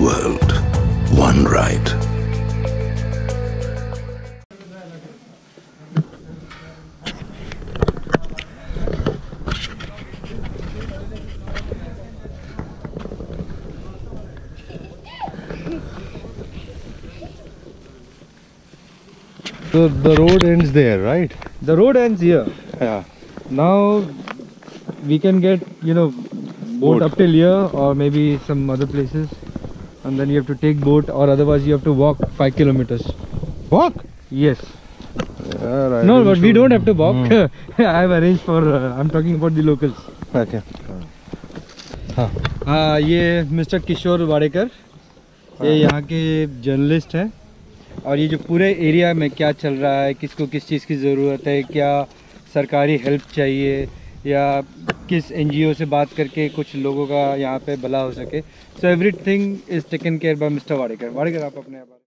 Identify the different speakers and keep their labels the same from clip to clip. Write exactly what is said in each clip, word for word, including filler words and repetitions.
Speaker 1: world, one ride.
Speaker 2: So the road ends there, right?
Speaker 3: The road ends here.
Speaker 2: Yeah.
Speaker 3: Now we can get, you know, boat,
Speaker 2: Boat.
Speaker 3: up till here or maybe some other places, and then you have to take boat, or otherwise you have to walk five kilometers.
Speaker 2: Walk?
Speaker 3: Yes.
Speaker 2: Yeah, right.
Speaker 3: No, but we don't have to walk.
Speaker 2: Hmm.
Speaker 3: I have arranged for. Uh, I'm talking about the locals.
Speaker 2: Okay. हाँ.
Speaker 3: हाँ, ये mister Kishore Wadekar, ये यहाँ के journalist हैं, और ये जो पूरे एरिया में क्या चल रहा है, किसको किस चीज़ की ज़रूरत है, क्या सरकारी हेल्प चाहिए, या किस एनजीओ से बात करके कुछ लोगों का यहाँ पे भला हो सके, so everything is taken care by mister Wadekar. Wadekar, आप अपने आप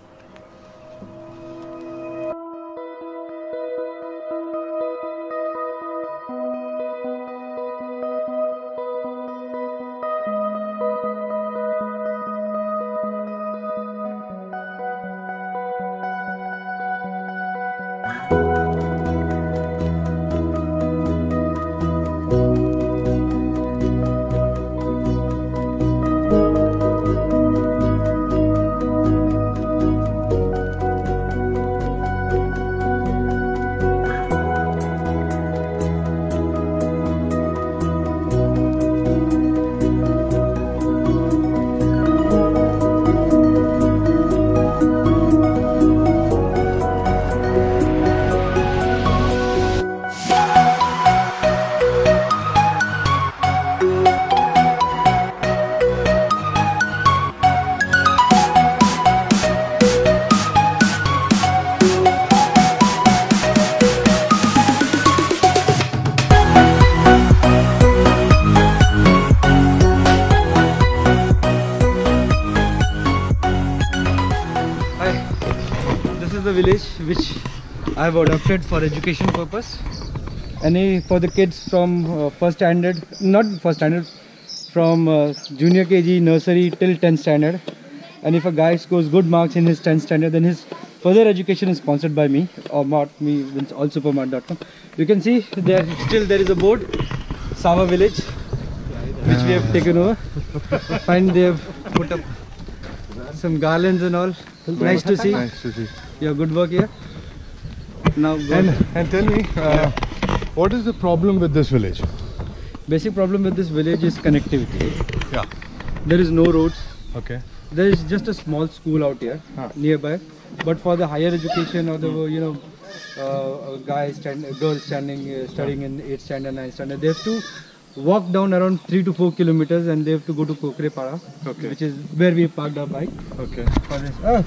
Speaker 3: the village which I have adopted for education purpose. Any for the kids from uh, first standard, not first standard, from uh, junior K G, nursery till tenth standard. And if a guy scores good marks in his tenth standard, then his further education is sponsored by me, or not me, all supermart dot com. You can see there still there is a board, Sava village, which we have taken over. Find they have put up some garlands and all. Nice to see.
Speaker 2: Nice to see.
Speaker 3: Yeah, good work here. Now go.
Speaker 2: And, and tell me, uh, what is the problem with this village?
Speaker 3: Basic problem with this village is connectivity.
Speaker 2: Yeah.
Speaker 3: There is no roads.
Speaker 2: Okay.
Speaker 3: There is just a small school out here
Speaker 2: Huh.
Speaker 3: nearby. But for the higher education or the you know uh, a guy stand, a girl standing uh, studying in eighth standard, ninth standard, they have to walk down around three to four kilometers, and they have to go to Kokrepara,
Speaker 2: Okay.
Speaker 3: which is where we parked our bike.
Speaker 2: Okay.
Speaker 3: For this. Ah.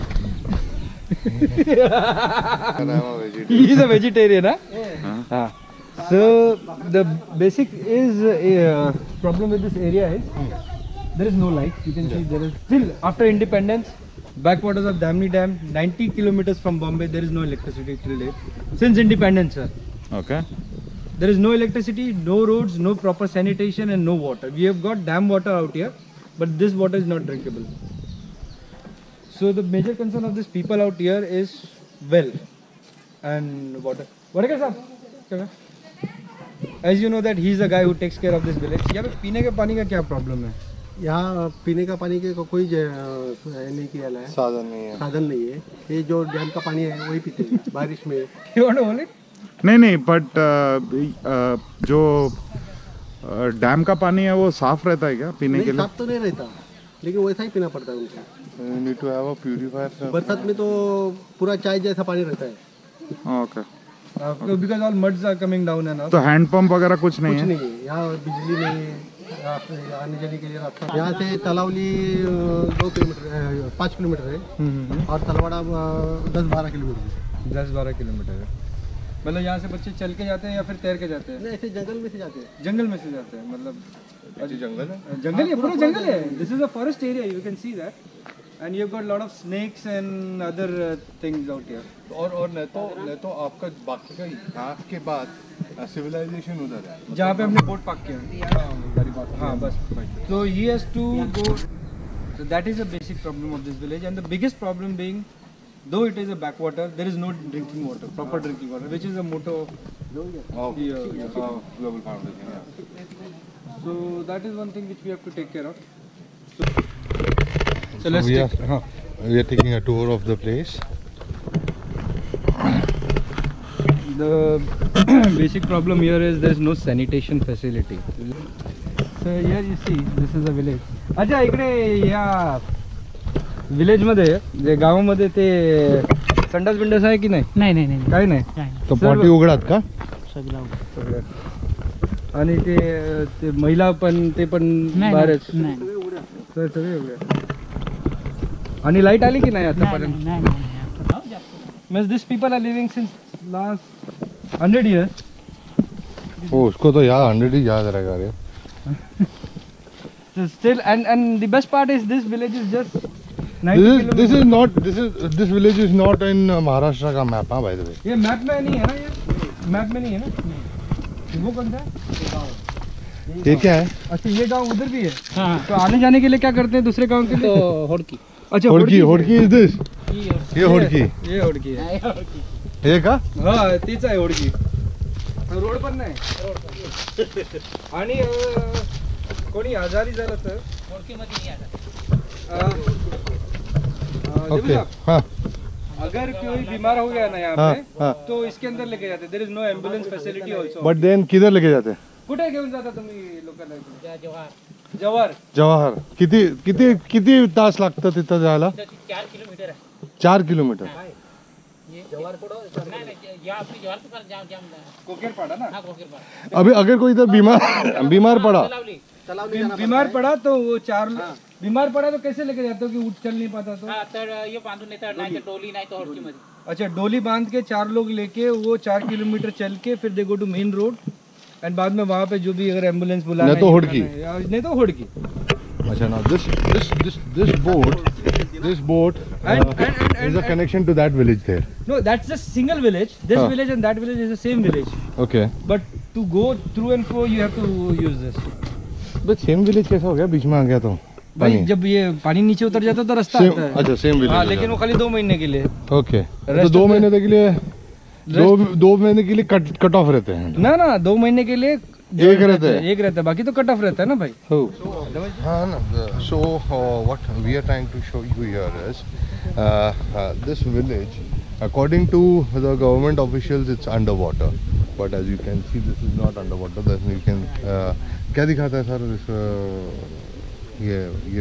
Speaker 2: And I'm a vegetarian.
Speaker 3: He is a vegetarian, huh?
Speaker 2: Huh?
Speaker 3: Ah. So the basic is uh, problem with this area is there is no light. You can see there is still after independence, backwaters of Damni Dam, ninety kilometers from Bombay, there is no electricity till date. Since independence, sir.
Speaker 2: Okay.
Speaker 3: There is no electricity, no roads, no proper sanitation, and no water. We have got dam water out here, but this water is not drinkable. So the major concern of these people out here is well and water. What is that? As you know that he is the guy who takes care of this village. यहाँ पे पीने के पानी का क्या problem है?
Speaker 4: यहाँ पीने का पानी के को कोई ज- अ, नहीं किया है,
Speaker 2: साधन नहीं है.
Speaker 4: साधन नहीं है. ये जो डैम का पानी है वही पीते हैं बारिश में.
Speaker 3: You want to hold it?
Speaker 5: नहीं नहीं बट जो डैम का पानी है वो साफ रहता है क्या पीने के
Speaker 4: नहीं,
Speaker 5: लिए?
Speaker 4: साफ तो नहीं रहता, लेकिन वैसा ही पीना पड़ता है उनको.
Speaker 2: You need to have a purifier.
Speaker 4: बरसात में तो पूरा चाय जैसा पानी रहता है.
Speaker 5: Okay.
Speaker 3: Uh, because all muds are coming down and all.
Speaker 5: तो हैंड पंप वगैरह कुछ नहीं
Speaker 4: कुछ
Speaker 5: है?
Speaker 4: नहीं है यहाँ, बिजली नहीं है. यहाँ आने जाने के लिए रास्ता यहाँ से तलावली अ, दो किलोमीटर अ, पाँच किलोमीटर है, और तलवाड़ा अ, दस बारह किलोमीटर है.
Speaker 3: दस बारह किलोमीटर है. मतलब यहाँ से बच्चे चल के जाते हैं या फिर तैर के जाते हैं?
Speaker 4: नहीं, ऐसे जंगल में से जाते हैं.
Speaker 3: जंगल में से जाते हैं मतलब.
Speaker 2: जंगल है.
Speaker 3: जंगल है, पूरा जंगल है. This is a forest area, you can see that. And you've got a lot of snakes and other uh, things out here.
Speaker 2: और और नहीं तो नहीं तो आपका बाकी का यहाँ के बाद सिविलाइजेशन उधर है.
Speaker 3: जहाँ पे हमने बोट पार्क किया. हाँ बस. So he has to go. So that is the basic problem of this village, and the biggest problem being, though it is a backwater, there is no drinking water, proper drinking water, which is a motto of
Speaker 2: Oh,
Speaker 3: the, uh, yeah.
Speaker 2: uh, Global Foundation. Yeah.
Speaker 3: So that is one thing which we have to take care of. So, so
Speaker 2: So
Speaker 3: let's
Speaker 2: we
Speaker 3: take,
Speaker 2: are we are taking a tour of the place.
Speaker 3: the basic problem here is there is no sanitation facility. So here you see, this is a village. अच्छा इकडे या village मध्ये जे गावामध्ये ते संडास बिंडास आहे की नाही?
Speaker 6: नाही नाही नाही
Speaker 3: काही नाही.
Speaker 6: नाही
Speaker 2: तो
Speaker 3: सर्व-
Speaker 2: पाटी उघडात का?
Speaker 6: सगळं
Speaker 3: सगळं. आणि ते ते महिला पण ते पण
Speaker 6: नाही
Speaker 3: बाहेरच.
Speaker 6: नाही
Speaker 3: तर सगळे एवढे. आणि लाईट आली की नाही आतापर्यंत?
Speaker 6: नाही नाही
Speaker 3: means this people are living since last hundred years.
Speaker 2: ओ उसको तो यार हंड्रेड ही याद रहेगा रे.
Speaker 3: So still, and and the best part is this village is just
Speaker 2: This
Speaker 3: ninety
Speaker 2: is this is
Speaker 3: kilometers.
Speaker 2: not this is this village is not in uh, Maharashtra का map हाँ by the way.
Speaker 3: ये map में नहीं है ना, ये map में नहीं है ना. वो कौन सा है?
Speaker 2: ये क्या है?
Speaker 3: अच्छा ये गांव उधर भी है.
Speaker 6: हाँ
Speaker 3: तो आने जाने के लिए क्या करते हैं दूसरे गांव के लिए?
Speaker 6: तो होडकी
Speaker 3: अच्छा
Speaker 2: होडकी होडकी is this?
Speaker 6: ही
Speaker 2: ये होडकी.
Speaker 3: ये होडकी आहे.
Speaker 2: हे का?
Speaker 3: हा तीच आहे होडकी. रोड पण नाही. आणि अं, कोणी आजारी झालं तर
Speaker 6: होडकीमध्ये नाही आता.
Speaker 3: अं, अं,
Speaker 2: ओके.
Speaker 3: देवू
Speaker 2: हाँ
Speaker 3: साहब, अगर कोई बीमार हो गया ना यहाँ
Speaker 2: हाँ,
Speaker 3: पे
Speaker 2: हाँ.
Speaker 3: तो इसके अंदर लेके जाते. There is no ambulance facility also.
Speaker 2: But then किधर लेके जाते हैं?
Speaker 3: कुठे घेऊन जाता तुम्ही लोकांना?
Speaker 6: त्या जव्हार
Speaker 3: जवार.
Speaker 2: जवाहर. किती किती किती तास लागतं तिथं जायला?
Speaker 6: तिथं चार किलोमीटर आहे.
Speaker 2: चार किलोमीटर.
Speaker 6: ये जव्हार पुढं नाही नाही या आपली जव्हार तो जाम जाम
Speaker 3: कोकेरपाड़ा ना.
Speaker 6: हा कोकीरपाड
Speaker 2: अभी अगर कोई इधर बीमार बीमार पड़ा
Speaker 6: लावली.
Speaker 3: बी- बीमार पड़ा तो वो चार बीमार पड़ा तो कैसे लेके जाते हो कि उठ चल नहीं पाता तो?
Speaker 6: हा तर ये बांधून येतात नाही तर डोली नाही तर होडकीमध्ये.
Speaker 3: अच्छा डोली बांध के चार लोग लेके वो चार किलोमीटर चल के फिर they go to main road and बाद में वहाँ पे जो भी अगर एम्बुलेंस बुलाना
Speaker 2: नहीं तो
Speaker 3: है,
Speaker 2: हुडकी.
Speaker 3: बुलाना है, या- नहीं तो हुडकी.
Speaker 2: अच्छा now this this this this boat this boat uh,
Speaker 3: And- and- and-
Speaker 2: is a
Speaker 3: and-
Speaker 2: connection to that village there.
Speaker 3: No, that's just single village. This
Speaker 2: हाँ.
Speaker 3: village and that village is the same village.
Speaker 2: Okay.
Speaker 3: But to go through and fro you have to use this.
Speaker 2: But same village कैसा हो गया beach में आ गया तो
Speaker 3: भाई
Speaker 2: पानी?
Speaker 3: जब ये पानी नीचे उतर जाता है तो रास्ता
Speaker 2: सेम
Speaker 3: आता है.
Speaker 2: अच्छा सेम विलेज.
Speaker 3: हाँ लेकिन वो खाली दो महीने के लिए.
Speaker 2: ओके. तो
Speaker 3: Rest
Speaker 2: दो
Speaker 3: of the-
Speaker 2: महीने तक के लिए दो दो महीने के लिए कट कट ऑफ रहते हैं.
Speaker 3: ना ना दो महीने के लिए
Speaker 2: एक रहता है.
Speaker 3: एक रहता है बाकी तो कट ऑफ रहता है ना भाई.
Speaker 2: Oh. हाँ ना. So uh, what we are trying to show you here is uh, uh, this village, according to the government officials, it's underwater. But as you can see, this is not underwater. Then you can uh, क्या दिखाता है sir इस uh, ये ये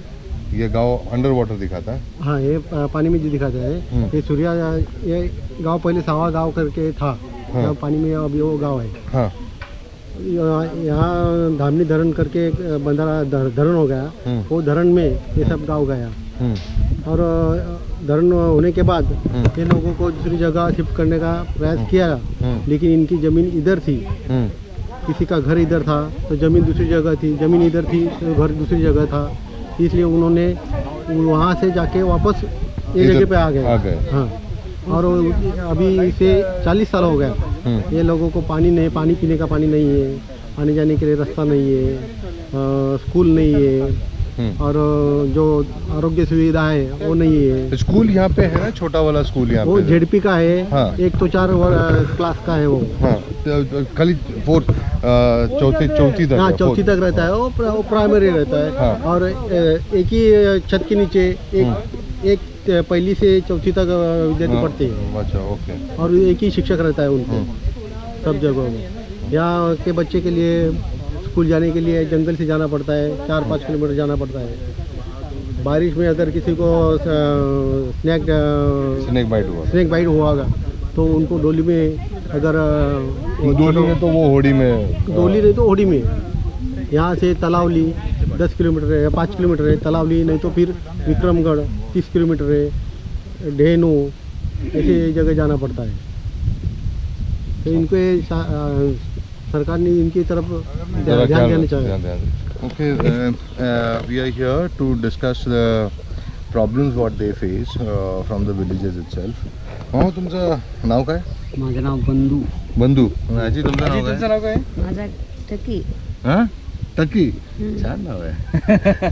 Speaker 2: ये गांव under water दिखाता है.
Speaker 4: हाँ ये अ, पानी में जो दिखाता है
Speaker 2: हम्म.
Speaker 4: ये सूर्या ये गांव पहले सावा गांव करके था.
Speaker 2: हाँ.
Speaker 4: यहाँ पानी में अभी वो गांव है.
Speaker 2: हाँ.
Speaker 4: यहाँ यहाँ धामनी धरण करके एक बंदरा धर- धरण हो गया.
Speaker 2: हम्म.
Speaker 4: वो धरण में ये सब गांव गया
Speaker 2: हम्म.
Speaker 4: और अ, धरण होने के बाद
Speaker 2: हम्म.
Speaker 4: ये लोगों को दूसरी जगह शिफ्ट करने का प्रयास किया
Speaker 2: हम्म.
Speaker 4: लेकिन इनकी ज़मीन इधर थी.
Speaker 2: हम्म.
Speaker 4: किसी का घर इधर था तो ज़मीन दूसरी जगह थी. ज़मीन इधर थी तो घर दूसरी जगह था. इसलिए उन्होंने वहाँ से जाके वापस ये
Speaker 2: इधर
Speaker 4: जगह पे आ गए.
Speaker 2: आ गए.
Speaker 4: हाँ और अभी से चालीस साल हो गया.
Speaker 2: हम्म.
Speaker 4: ये लोगों को पानी नहीं पानी पीने का पानी नहीं है. आने जाने के लिए रास्ता नहीं है. अ, स्कूल नहीं है
Speaker 2: हम्म.
Speaker 4: और जो आरोग्य सुविधा है वो नहीं है.
Speaker 2: स्कूल यहाँ पे है ना, छोटा वाला स्कूल यहाँ
Speaker 4: वो
Speaker 2: पे.
Speaker 4: जेडपी का है.
Speaker 2: हाँ.
Speaker 4: एक तो चार वर- क्लास का है वो.
Speaker 2: हाँ. तो खाली फोर्थ चौथी चौथी तक
Speaker 4: हाँ
Speaker 2: है,
Speaker 4: चौथी
Speaker 2: fourth.
Speaker 4: तक रहता है वो. प्रा- वो प्राइमरी रहता है.
Speaker 2: हाँ.
Speaker 4: और अ, एक ही छत के नीचे एक एक पहली से चौथी तक विद्यार्थी
Speaker 2: हाँ.
Speaker 4: पढ़ते हैं
Speaker 2: अच्छा ओके.
Speaker 4: और एक ही शिक्षक रहता है उनको सब जगहों में. यहाँ के बच्चे के लिए स्कूल जाने के लिए जंगल से जाना पड़ता है. चार पाँच किलोमीटर जाना पड़ता है. बारिश में अगर किसी को स्नैक
Speaker 2: स्नेक बाइट हुआ.
Speaker 4: स्नैक बाइट हुआ होगा तो उनको डोली में अगर अ,
Speaker 2: डोली में तो वो होड़ी में
Speaker 4: डोली नहीं तो होड़ी में. यहाँ से तलावली दस किलोमीटर है, पाँच किलोमीटर है. तलावली नहीं तो फिर विक्रमगढ़ तीस किलोमीटर है. ढेनू ऐसे जगह जाना पड़ता है. तो इनको ये सा- अ, सरकार ने इनकी तरफ ध्यान ध्यान देना चाहिए.
Speaker 2: Okay, uh, uh, we are here to discuss the problems what they face uh, from the villages itself. मामा तुमचं नाव काय?
Speaker 6: माझं नाव बंधू.
Speaker 2: बंधू. आजी तुमचं नाव
Speaker 3: तुमचं
Speaker 2: काय?
Speaker 3: नाव काय?
Speaker 7: माझा टकी
Speaker 2: हां? टकी छान नाव आहे.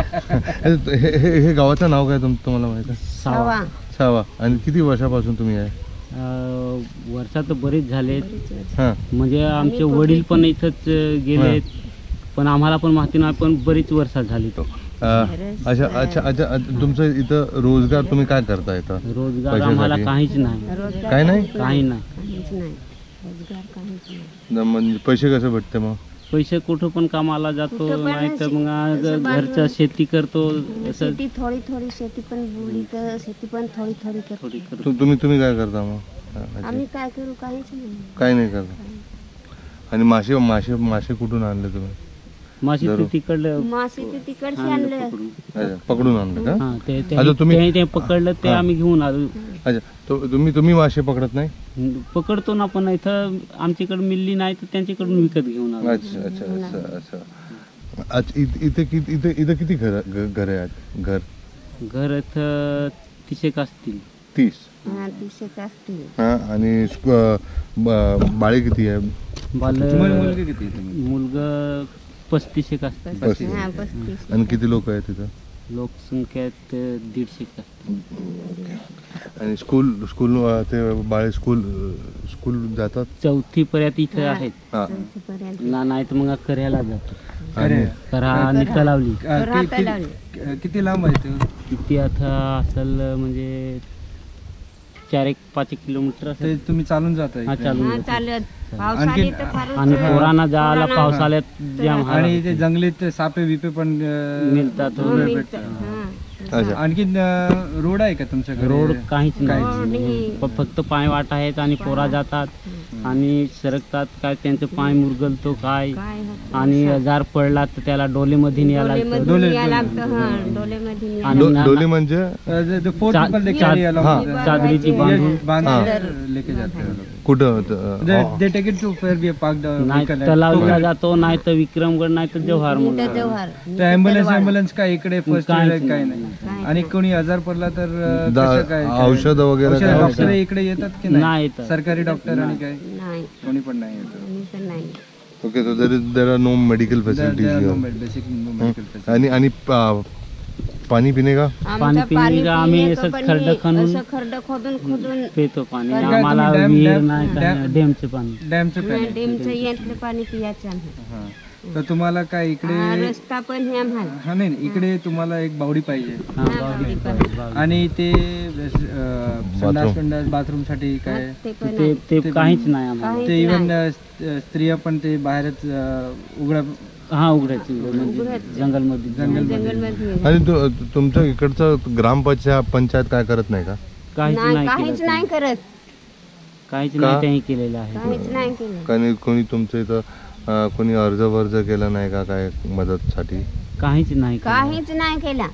Speaker 2: हे- हे हे गावाचं नाव काय तुम तुम्हाला माहिती आहे?
Speaker 7: सावा
Speaker 2: सावा. आणि किती वर्षापासून तुम्ही आहे?
Speaker 8: वर्षात बरेच झाले.
Speaker 2: हां
Speaker 8: म्हणजे आमचे वडील पण इथंच गेले, पण आम्हाला पण माहिती नाही, पण बरीच वर्ष झाली. तो
Speaker 2: अच्छा अच्छा अच्छा अच्छा. तुमचं इथं रोजगार तुम्ही काय करता इथं?
Speaker 8: रोजगार
Speaker 2: पैशासाठी?
Speaker 8: आम्हाला काहीच नाही.
Speaker 2: काय नाही?
Speaker 8: काही नाही.
Speaker 7: काहीच नाही रोजगार काहीच नाही.
Speaker 2: न- म्हणजे पैसे कसे भेटते मग?
Speaker 8: पैसे कुठं पण कामाला जातो,
Speaker 7: कुठं पण
Speaker 8: नाही तर मग
Speaker 7: असं
Speaker 8: घरचं
Speaker 7: बाजू-
Speaker 8: शेती करतो. असं
Speaker 7: शेती थोडी थोडी शेती पण बुडली तर शेती पण थोडी थोडी करतो.
Speaker 8: थोडी करतो.
Speaker 2: तु- तुम्ही तुम्ही काय करता मग? अच्छा.
Speaker 7: आम्ही काय करू काहीच नाही.
Speaker 2: काय नाही करता. आणि मासे मासे मासे कुठून आणले तुम्ही?
Speaker 8: मासे ते
Speaker 2: जरूर.
Speaker 8: तिकडलं
Speaker 7: मासे ते तिकडचे
Speaker 8: आणलं
Speaker 7: आणले.
Speaker 8: पकडून.
Speaker 2: अच्छा, पकडून आणले का?
Speaker 8: हा, ते ते-
Speaker 2: अच्छा, तुम्ही-
Speaker 8: ते- ते पकडलं ते
Speaker 2: हा.
Speaker 8: आम्ही घेऊन आलो.
Speaker 2: अच्छा तो तुम्ही तुम्ही मासे पकडत नाही?
Speaker 8: पकडतो ना, पण इथं आमच्याकडे मिळली नाही तर त्यांच्याकडून विकत घेऊन आलो.
Speaker 2: अच्छा अच्छा अच्छा अच्छा. अच्छा इथे इथे किती इथे इथे किती घर घर आहेत? घर
Speaker 8: घर इथं तीस एक असतील.
Speaker 2: तीस.
Speaker 7: हा तीस एक असतील.
Speaker 2: हा. आणि स्क- ब- बाळे किती आहे?
Speaker 8: बाल
Speaker 3: मुलगी किती
Speaker 8: मुलगा पस्तीस एक असतील.
Speaker 2: पस्तीस.
Speaker 7: हा पस्तीस.
Speaker 2: आणि किती लोक आहेत तिथं?
Speaker 8: लोकसंख्या त दीडशे एक असतील.
Speaker 2: आणि स्कूल स्कूल अं, ते बाळे स्कूल अं, स्कूल जातात?
Speaker 8: चौथी पर्यंत इथे
Speaker 7: हा.
Speaker 8: आहेत
Speaker 2: हा.
Speaker 7: चौथीपर्यंत.
Speaker 8: ना, नाही तर मग करायला जातो.
Speaker 2: आणि
Speaker 8: करा आणि तलावली.
Speaker 7: राहता लावली.
Speaker 3: किती लांब आहे ते?
Speaker 8: किती आता असेल म्हणजे चार एक पाच एक किलोमीटर
Speaker 3: ते
Speaker 8: असेल.
Speaker 3: तुम्ही चालून जाताय
Speaker 8: हा,
Speaker 3: इकडे?
Speaker 8: चालून
Speaker 7: हा
Speaker 8: जातो.
Speaker 7: चालत पाऊस आली तर फारच.
Speaker 8: आणि पोरांना जायला
Speaker 7: पोरांना-
Speaker 8: पावसाळ्यात जाम हाल
Speaker 3: आणि
Speaker 8: होते.
Speaker 3: ते जंगलीत सापे बिपे पण अं,
Speaker 8: मिळतात.
Speaker 7: हो,
Speaker 3: भेटतात.
Speaker 7: मिळतं. हा.
Speaker 2: अच्छा.
Speaker 3: आणखी अं, रोड आहे का तुमच्याकडे?
Speaker 8: रोड काहीच
Speaker 7: रोड
Speaker 8: नाही.
Speaker 7: हे.
Speaker 8: फ- फक्त पाय वाट आहेत आणि पोरा जातात आणि सरकतात. काय त्यांचं पाय मुरगलतो काय,
Speaker 7: काय होतं?
Speaker 8: आणि आजार पडला तर त्याला डोलेमध्ये न्यायला लागतं.
Speaker 7: डोलेमध्ये न्यायला लागतं. हा डोलेमध्ये न्यायला
Speaker 8: आणि
Speaker 2: डो-
Speaker 8: ना-
Speaker 2: डोली म्हणजे?
Speaker 3: अं, the four
Speaker 8: चा-
Speaker 3: people they
Speaker 8: चा-
Speaker 3: carry along
Speaker 2: हा.
Speaker 3: with them.
Speaker 8: चादरीची बांधून
Speaker 3: बांध
Speaker 2: हा.
Speaker 3: लेके जाते हैं लोग.
Speaker 2: कुठं होतं?
Speaker 3: They,
Speaker 2: uh,
Speaker 3: they take it to where we have parked the
Speaker 8: नाही
Speaker 3: vehicle.
Speaker 8: तलावला जातो, नाही तर विक्रमगड, नाही तर जव्हार
Speaker 7: इथं
Speaker 8: म्हणून.
Speaker 7: जव्हार.
Speaker 3: तर ॲम्ब्युलन्स ॲम्ब्युलन्स काय इकडे फर्स्ट
Speaker 8: काहीच
Speaker 3: एड काय
Speaker 8: नाही.
Speaker 3: नाही. आणि कोणी आजार पडला तर अं,
Speaker 2: दा-
Speaker 3: कसं काय काय?
Speaker 2: औषध वगैरे
Speaker 3: औषध
Speaker 2: काय?
Speaker 3: डॉक्टर इकडे येतात की
Speaker 8: नाही
Speaker 3: नाही?
Speaker 8: येतात.
Speaker 3: सरकारी डॉक्टर आणि काय
Speaker 7: नाही
Speaker 3: कोणी पण नाही येत.
Speaker 7: मी पण नाही.
Speaker 2: Okay so there is there are no medical facilities
Speaker 3: basic medical
Speaker 2: आणि आणि पा- पाणी पिणे का?
Speaker 7: आमचं
Speaker 8: पाणी पिणे का आम्ही
Speaker 7: पिण्याचं
Speaker 8: असंच
Speaker 7: पण
Speaker 8: खड्डं
Speaker 7: हे
Speaker 8: खणून
Speaker 7: असं खड्डं खोदून खोदून
Speaker 8: पितो पाणी.
Speaker 7: काय
Speaker 3: तुम्ही
Speaker 8: आम्हाला
Speaker 3: डॅम-
Speaker 8: विहीर
Speaker 3: डॅम-
Speaker 8: नाही, काय
Speaker 3: डॅम-
Speaker 8: नाही, डॅमचं पाणी.
Speaker 3: डॅमचं
Speaker 7: नाही,
Speaker 3: पाणी.
Speaker 7: डेमचं यातलं पाणी पियाचं आहे.
Speaker 3: हा. तर तुम्हाला काय इकडे
Speaker 7: हा, रस्ता पण हे आम्हाला.
Speaker 3: हा नाही नाही, इकडे तुम्हाला एक बावडी पाहिजे
Speaker 8: हा,
Speaker 7: हा,
Speaker 8: बावडी,
Speaker 7: बावडी
Speaker 8: बावडी, बावडी.
Speaker 3: आणि ते अं, संडास संडास बाथरूम साठी काय
Speaker 7: ते पण
Speaker 8: ते
Speaker 7: आहे.
Speaker 8: ते काहीच नाही आम्हाला.
Speaker 7: काहीच
Speaker 3: ते इव्हन
Speaker 7: नाही.
Speaker 3: स्त्रिया पण ते बाहेरच अं, उघड्या
Speaker 8: हा उघडायची म्हणजे जंगलमध्ये
Speaker 7: जंगलमध्ये
Speaker 2: आणि तु- तुमच्या इकडचं ग्रामपंचायत पंचायत काय करत नाही का?
Speaker 8: काहीच
Speaker 7: नाही
Speaker 8: नाही
Speaker 7: काहीच
Speaker 8: केलं.
Speaker 7: नाही करत.
Speaker 8: काहीच
Speaker 2: का?
Speaker 8: नाही त्यांनी केलेलं आहे.
Speaker 7: काहीच नाही केलं.
Speaker 2: कोणी कोणी तुमच्या इथं अं, कोणी अर्ज वर्ज केला नाही का काय मदतसाठी?
Speaker 8: काहीच नाही केलं.
Speaker 7: काहीच नाही केला.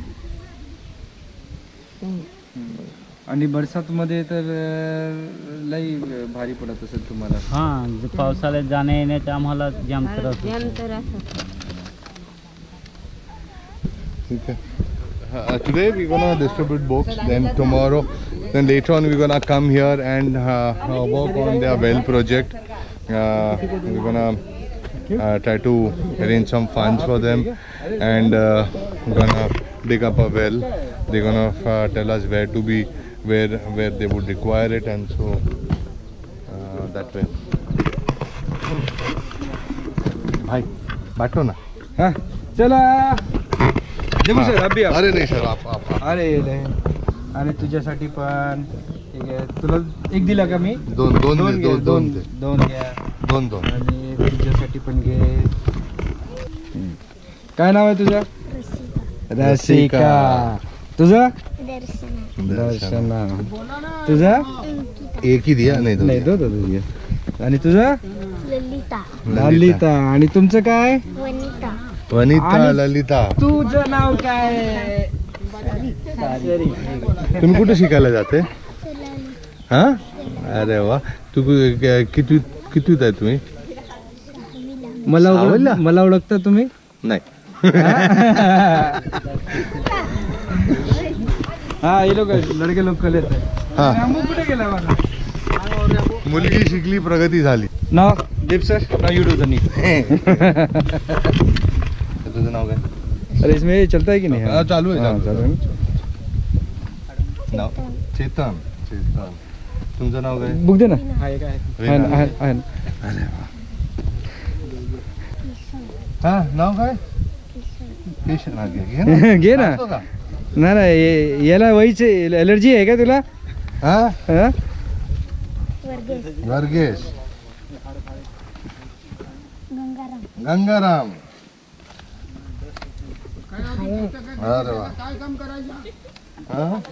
Speaker 3: आणि बरसात मध्ये तर अं, लई भारी पडत असेल तुम्हाला.
Speaker 8: हा ज- पावसाळ्यात जाण्या येण्याचा आम्हाला जाम त्रास होतो.
Speaker 7: जम तर असं.
Speaker 2: Okay. Uh, today we're gonna distribute books. Then tomorrow, then later on we're gonna come here and uh, uh, work on their well project. Uh, we're gonna uh, try to arrange some funds for them, and uh, we're gonna dig up a well. They're gonna uh, tell us where to be, where where they would require it, and so uh, that way. भाई बाटो ना.
Speaker 3: हा चला जमू sir अभि आप.
Speaker 2: अरे नहीं sir आप आप, आप.
Speaker 3: अरे नाही. आणि तुझ्यासाठी पण ठीक आहे. तुला एक दिला का मी?
Speaker 2: दोन दोन
Speaker 3: दोन
Speaker 2: दे,
Speaker 3: घे,
Speaker 2: दोन
Speaker 3: दोन
Speaker 2: दोन दे.
Speaker 3: दोन घ्या.
Speaker 2: दोन दोन.
Speaker 3: आणि तुझ्यासाठी पण घे. काय नाव आहे तुझं? रसिका. तुझं? दर्शना. तुझं?
Speaker 2: एक ही दिया नहीं दो
Speaker 3: नाही
Speaker 2: दिया.
Speaker 3: दो दो तुझ्या. आणि तुझं?
Speaker 7: ललिता.
Speaker 3: ललिता. आणि तुमचं काय?
Speaker 7: वनिता.
Speaker 2: वनिता
Speaker 3: आणि-
Speaker 2: ललिता.
Speaker 3: तुझं नाव काय?
Speaker 2: तुम्ही कुठे शिकायला जाते? हा अरे वा. तू किती कितीत आहे तुम्ही?
Speaker 3: मला
Speaker 2: आवडला?
Speaker 3: ओळख- मला ओळखता तुम्ही?
Speaker 2: नाही.
Speaker 3: हा ये लोक लडके लोक कलेत आहे.
Speaker 2: हा.
Speaker 3: रामू कुठे गेला मला?
Speaker 2: मुलगी शिकली प्रगती झाली.
Speaker 3: नाव दीप सर नाव यू डू द नी.
Speaker 2: तुझं नाव काय?
Speaker 3: अरे इसमें चलता है कि नहीं?
Speaker 2: हाँ, चालू है,
Speaker 3: हाँ,
Speaker 2: चालू
Speaker 3: चालू
Speaker 2: है।
Speaker 3: है ना?
Speaker 2: नाव चेतन. चेतन. तुमचं नाव काय?
Speaker 3: बुक दे ना.
Speaker 4: आहे काय
Speaker 3: आहे ना, आहे आहे ना.
Speaker 2: अरे वा. हा नाव काय? किशन. हा, घे घे ना.
Speaker 3: घे ना.
Speaker 2: असतो का?
Speaker 3: ना ना ये- याला वहीच एलर्जी आहे का तुला?
Speaker 2: हा
Speaker 3: हा?
Speaker 2: वर्गेश.
Speaker 7: गंगाराम.
Speaker 2: गंगाराम. अरे वा. हा?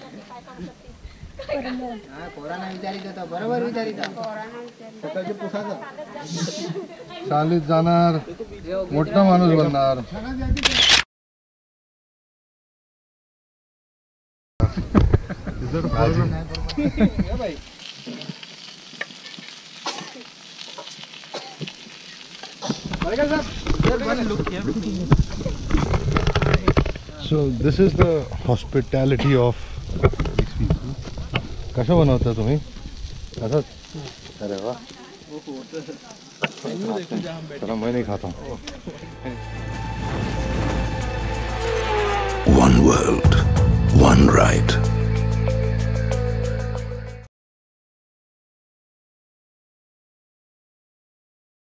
Speaker 2: चालीत जाणार, मोठा माणूस बनणार. So this is the hospitality of these people. कसं बनवता तुम्ही? असंच? अरे वा. चला मैं नहीं खाता हूँ.
Speaker 1: One world, one right.